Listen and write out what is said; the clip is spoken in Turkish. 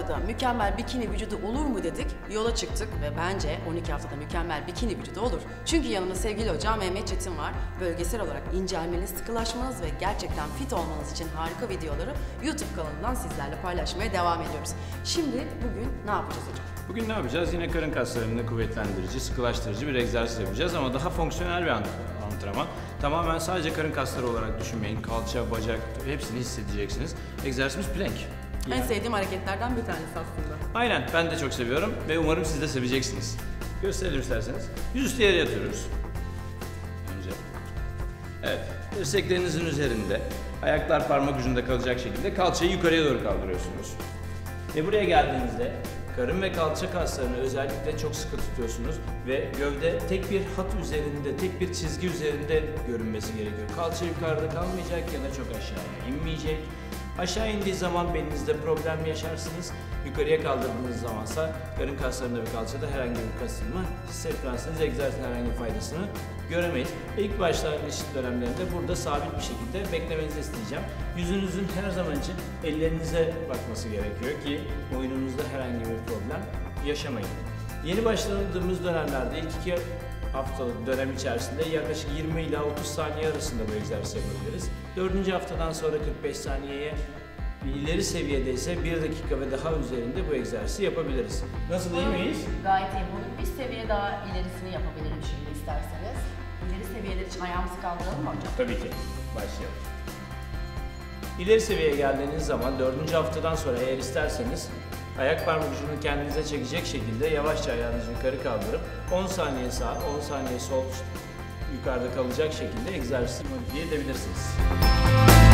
haftada mükemmel bikini vücudu olur mu dedik, yola çıktık ve bence 12 haftada mükemmel bikini vücudu olur. Çünkü yanımda sevgili hocam Mehmet Çetin var. Bölgesel olarak incelmeniz, sıkılaşmanız ve gerçekten fit olmanız için harika videoları YouTube kanalından sizlerle paylaşmaya devam ediyoruz. Şimdi bugün ne yapacağız hocam? Bugün ne yapacağız? Yine karın kaslarını kuvvetlendirici, sıkılaştırıcı bir egzersiz yapacağız ama daha fonksiyonel bir antrenman. Tamamen sadece karın kasları olarak düşünmeyin. Kalça, bacak hepsini hissedeceksiniz. Egzersizimiz plank. En sevdiğim hareketlerden bir tanesi aslında. Aynen, ben de çok seviyorum ve umarım siz de seveceksiniz. Gösterelim isterseniz. Yüzüstü yere yatıyoruz. Önce. Evet, dirseklerinizin üzerinde, ayaklar parmak ucunda kalacak şekilde kalçayı yukarıya doğru kaldırıyorsunuz. Ve buraya geldiğinizde karın ve kalça kaslarını özellikle çok sıkı tutuyorsunuz ve gövde tek bir hat üzerinde, tek bir çizgi üzerinde görünmesi gerekiyor. Kalça yukarıda kalmayacak ya da çok aşağıya inmeyecek. Aşağı indiği zaman belinizde problem yaşarsınız. Yukarıya kaldırdığınız zamansa karın kaslarında ve kalçada herhangi bir kasılma hissetmezsiniz. Egzersizin herhangi bir faydasını göremeyiz. İlk başlangıç dönemlerinde burada sabit bir şekilde beklemenizi isteyeceğim. Yüzünüzün her zaman için ellerinize bakması gerekiyor ki boynunuzda herhangi bir problem yaşamayın. Yeni başladığımız dönemlerde ilk 2 haftalık dönem içerisinde yaklaşık 20 ila 30 saniye arasında bu egzersizi yapabiliriz. 4. haftadan sonra 45 saniyeye, ileri seviyede ise 1 dakika ve daha üzerinde bu egzersizi yapabiliriz. Nasıl, iyi miyiz? Gayet iyi. Bunun bir seviye daha ilerisini yapabilirim şimdi isterseniz. İleri seviyeler için ayağımızı kaldıralım mı hocam? Tabii ki. Başlayalım. İleri seviyeye geldiğiniz zaman 4. haftadan sonra eğer isterseniz ayak parmak ucunu kendinize çekecek şekilde yavaşça ayağınızı yukarı kaldırıp 10 saniye sağ, 10 saniye sol yukarıda kalacak şekilde egzersizi modifiye edebilirsiniz.